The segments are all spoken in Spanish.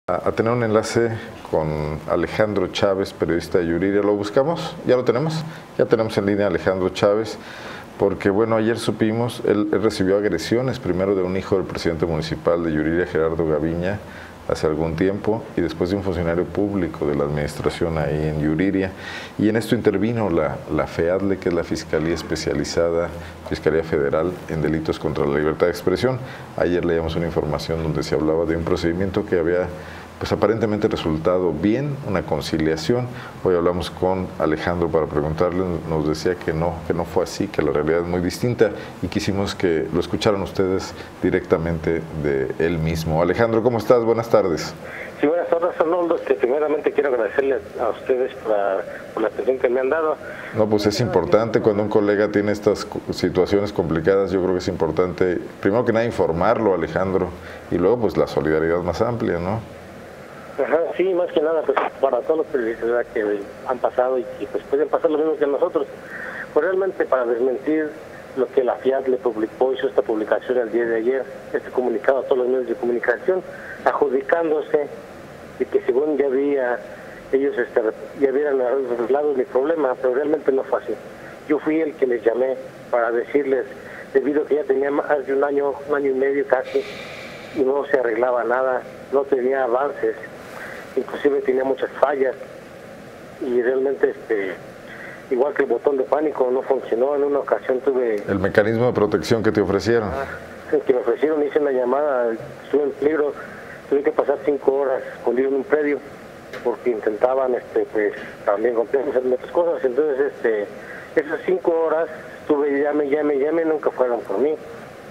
a tener un enlace con Alejandro Chávez, periodista de Yuriria. ¿Lo buscamos? ¿Ya lo tenemos? Ya tenemos en línea a Alejandro Chávez, porque bueno, ayer supimos, él recibió agresiones primero de un hijo del presidente municipal de Yuriria, Gerardo Gaviña, hace algún tiempo, y después de un funcionario público de la administración ahí en Yuriria. Y en esto intervino la FEADLE, que es la Fiscalía Especializada, Fiscalía Federal en Delitos contra la Libertad de Expresión. Ayer leíamos una información donde se hablaba de un procedimiento que había pues aparentemente resultado bien, una conciliación. Hoy hablamos con Alejandro para preguntarle, nos decía que no fue así, que la realidad es muy distinta, y quisimos que lo escucharan ustedes directamente de él mismo. Alejandro, ¿cómo estás? Buenas tardes. Sí, buenas tardes, Arnoldo. Primeramente quiero agradecerles a ustedes por la atención que me han dado. No, pues es importante cuando un colega tiene estas situaciones complicadas. Yo creo que es importante, primero que nada, informarlo, Alejandro, y luego pues la solidaridad más amplia, ¿no? Ajá, sí, más que nada, pues para todos los periodistas que han pasado y que pues pueden pasar lo mismo que nosotros, pues realmente para desmentir lo que la FIAT le publicó, hizo esta publicación el día de ayer, este comunicado a todos los medios de comunicación, adjudicándose de que según ya había, ellos ya habían arreglado mi problema, pero realmente no fue así. Yo fui el que les llamé para decirles, debido a que ya tenía más de un año y medio casi, y no se arreglaba nada, no tenía avances, inclusive tenía muchas fallas, y realmente igual que el botón de pánico no funcionó. En una ocasión tuve el mecanismo de protección que te ofrecieron. Que me ofrecieron, hice una llamada, estuve en peligro, tuve que pasar 5 horas escondido en un predio porque intentaban pues también comprar muchas cosas. Entonces esas 5 horas estuve llame, nunca fueron por mí.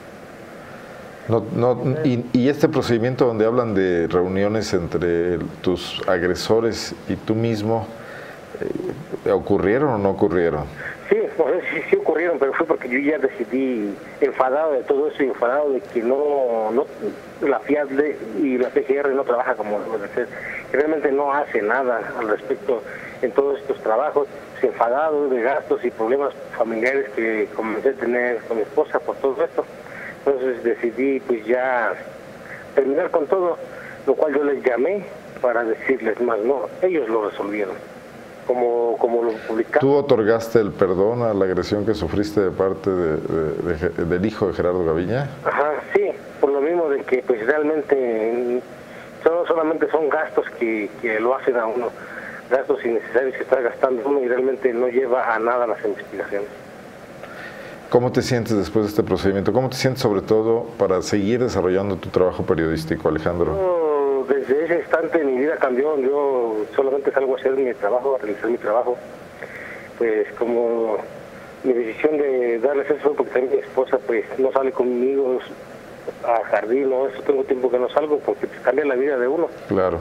Y este procedimiento donde hablan de reuniones entre tus agresores y tú mismo, ¿ocurrieron o no ocurrieron? Sí ocurrieron, pero fue porque yo ya decidí, enfadado de todo eso, enfadado de que no la FIADLE y la PGR no trabaja como debe ser, que realmente no hace nada al respecto en todos estos trabajos, enfadado de gastos y problemas familiares que comencé a tener con mi esposa por todo esto. Entonces decidí pues ya terminar con todo, lo cual yo les llamé para decirles más, no, ellos lo resolvieron, como lo publicaron. ¿Tú otorgaste el perdón a la agresión que sufriste de parte del hijo de Gerardo Gaviña? Ajá, sí, por lo mismo de que pues realmente solamente son gastos que lo hacen a uno, gastos innecesarios que está gastando uno y realmente no lleva a nada las investigaciones. ¿Cómo te sientes después de este procedimiento? ¿Cómo te sientes sobre todo para seguir desarrollando tu trabajo periodístico, Alejandro? Desde ese instante mi vida cambió. Yo solamente salgo a hacer mi trabajo, a realizar mi trabajo. Pues como mi decisión de darles eso porque también mi esposa pues no sale conmigo a jardín, ¿no? Eso tengo tiempo que no salgo porque pues, cambia la vida de uno. Claro.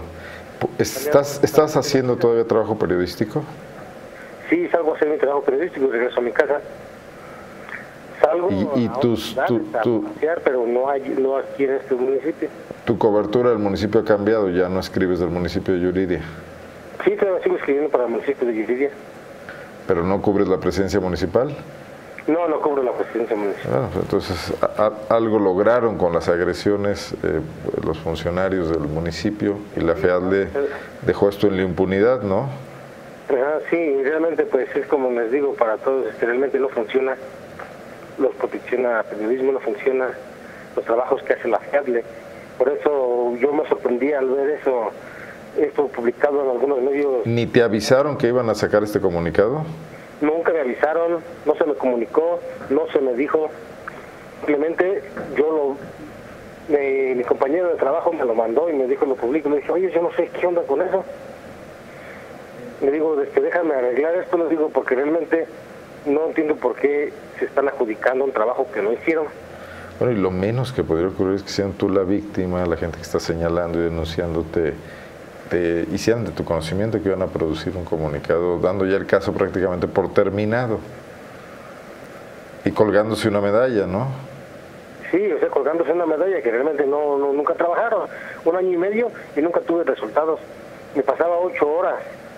¿Estás haciendo todavía trabajo periodístico? Sí, salgo a hacer mi trabajo periodístico y regreso a mi casa. Salgo a pasear, pero no aquí en este municipio. ¿Tu cobertura del municipio ha cambiado? ¿Ya no escribes del municipio de Yuriria? Sí, todavía sigo escribiendo para el municipio de Yuriria. ¿Pero no cubres la presidencia municipal? No cubro la presidencia municipal. Bueno, entonces algo lograron con las agresiones los funcionarios del municipio y la FEADLE dejó esto en la impunidad, ¿no? Sí, realmente pues es como les digo para todos, realmente no funciona. Los protecciona periodismo, no funciona los trabajos que hace la FIADLE. Por eso yo me sorprendí al ver esto publicado en algunos medios. ¿Ni te avisaron que iban a sacar este comunicado? Nunca me avisaron, no se me comunicó, no se me dijo. Simplemente mi compañero de trabajo me lo mandó y me dijo, lo publico. Me dijo, oye, yo no sé qué onda con eso. Me digo, déjame arreglar esto, lo digo, porque realmente no entiendo por qué se están adjudicando un trabajo que no hicieron. Bueno, y lo menos que podría ocurrir es que sean tú la víctima, la gente que está señalando y denunciándote, te hicieran de tu conocimiento que iban a producir un comunicado dando ya el caso prácticamente por terminado y colgándose una medalla, ¿no? Sí, o sea, colgándose una medalla que realmente nunca trabajaron. 1 año y medio y nunca tuve resultados. Me pasaba 8 horas,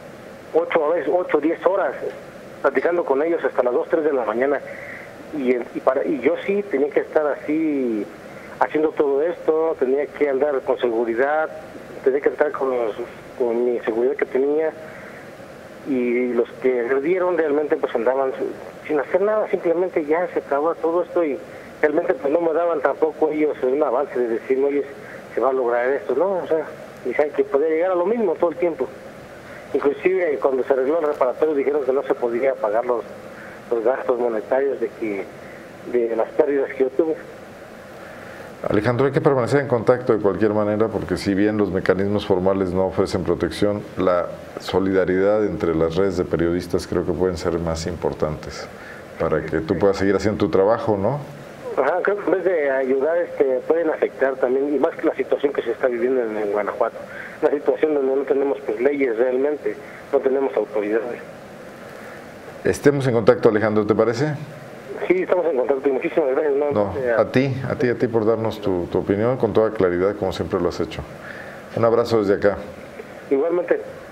8 10 horas platicando con ellos hasta las 2, 3 de la mañana y yo sí tenía que estar así haciendo todo esto, tenía que andar con seguridad, tenía que entrar con mi seguridad que tenía, y los que agredieron realmente pues andaban sin hacer nada, simplemente ya se acabó todo esto, y realmente pues no me daban tampoco ellos un avance de decirme, oye, se va a lograr esto, ¿no? O sea, dicen que podía llegar a lo mismo todo el tiempo. Inclusive cuando se arregló el reparatorio dijeron que no se podía pagar los gastos monetarios de las pérdidas que yo tuve. Alejandro, hay que permanecer en contacto de cualquier manera, porque si bien los mecanismos formales no ofrecen protección, la solidaridad entre las redes de periodistas creo que pueden ser más importantes para que tú puedas seguir haciendo tu trabajo, ¿no? Ajá, creo que en vez de ayudar pueden afectar también, y más que la situación que se está viviendo en Guanajuato, una situación donde no tenemos pues leyes realmente, no tenemos autoridades. Estemos en contacto, Alejandro, ¿te parece? Sí, estamos en contacto y muchísimas gracias. No, a ti por darnos tu opinión con toda claridad, como siempre lo has hecho. Un abrazo desde acá. Igualmente.